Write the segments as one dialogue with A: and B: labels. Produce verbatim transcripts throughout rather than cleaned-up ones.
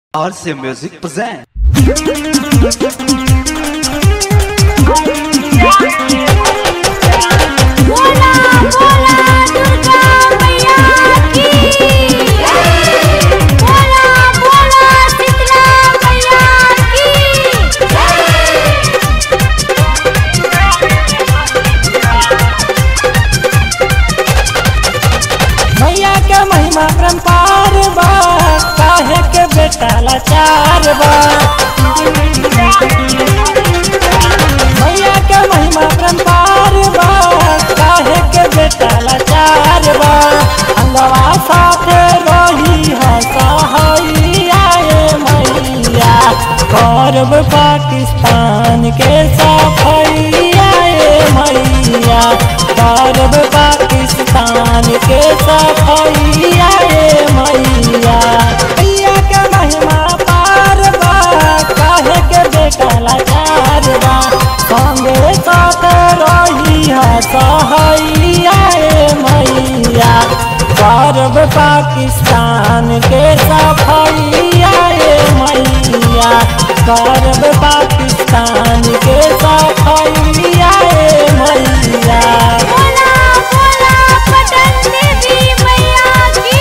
A: R C Music present.
B: बोला बोला दुर्गा मैया की बोला बोला शीतला मैया की
C: मैया के महिमा परम्पार बा काहे के बेटा लाचार बा। मैया के महिमा परम्पार बा काहे के बेटा लाचार बा। अंगवा साथे रही हसहैया ए मैया करब पाकिस्तान के सफैया ए मैया करब पाकिस्तान के सफैया ए मैया। मैया के महिमा पार बा काहे के बेटा लाचार बा। संगे साथ रही हसहैया ए मैया करब पाकिस्तान के सफैया ए मैया करब पाकिस्तान के सफैया ए मैया।
B: बोला बोला पटन देवी मैया की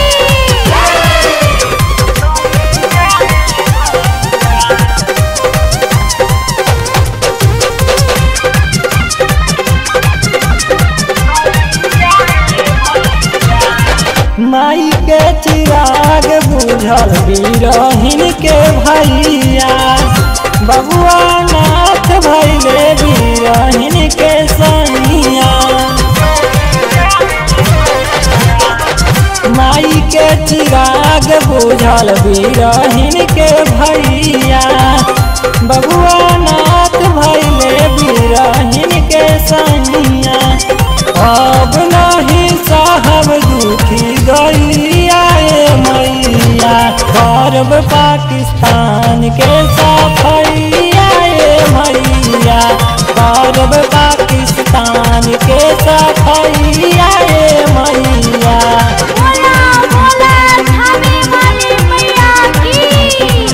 C: माई के चिराग बुझल बीरहिन के भैया बबुआ नाथ भैले बीरहिन के सैया। माई के चिराग बुझल बीरहिन के भैया बबुआ नाथ भैले बीरहिन के सैया। अब नहीं साहब दुखी गैया ए मैया करब पाकिस्तान के सफैया ए मैया करब पाकिस्तान के सफैया ए मैया।
B: बोला बोला थाने वाली मैया की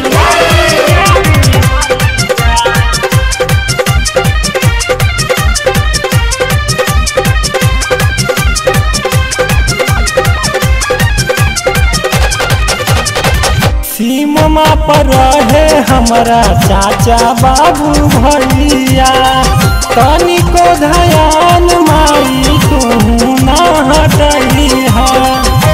C: सीमा पर रहे हमारा चाचा बाबू भैया तनिको ध्यान माई तू ना हटई है।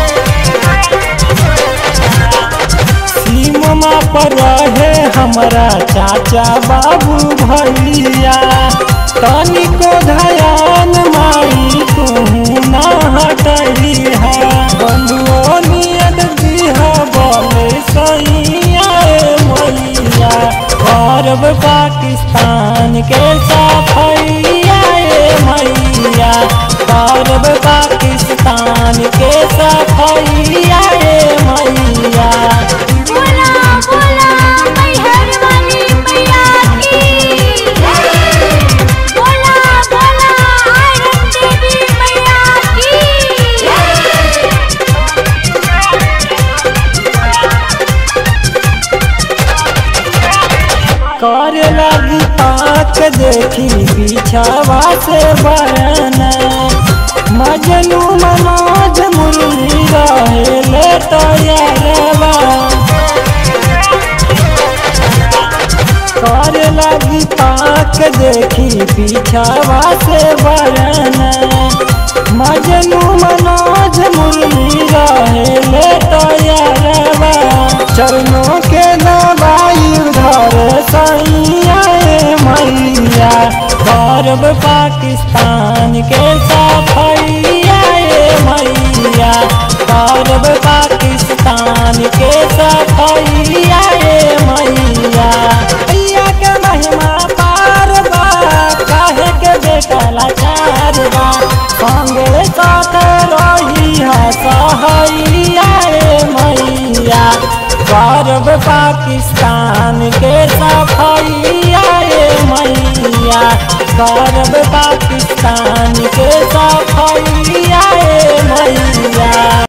C: सीमा पर रहे हमारा चाचा बाबू भैया तनिको ध्यान माई तू ना हटई है। बंधुओ नियत दिहा बोले सैया ए मैया करब पाकिस्तान के सफैया ए मैया करब पाकिस्तान के सफैया ए मैया।
B: बोला बोला मैहर वाली मैया की बोला बोला आयरन देवी मैया की
C: करे लगी पाक देखी पीछावा से बरना मजनू मनोज मुरली रहे ले तैयारवा। करे लगी पाक देखी पीछावा से बरना मजनू मनोज मुरली रहे ले तैयारवा। चरणों के दवाई उधर सैया ए मैया करब पाकिस्तान के सफैया ए मैया करब पाकिस्तान के सफैया ए मैया। मैया के महिमा पार बा काहे के बेटा लाचार बा। संगे साथ रही हसहैया ए मैया करब पाकिस्तान के सफैया ए मैया करब पाकिस्तान के सफैया ए मैया।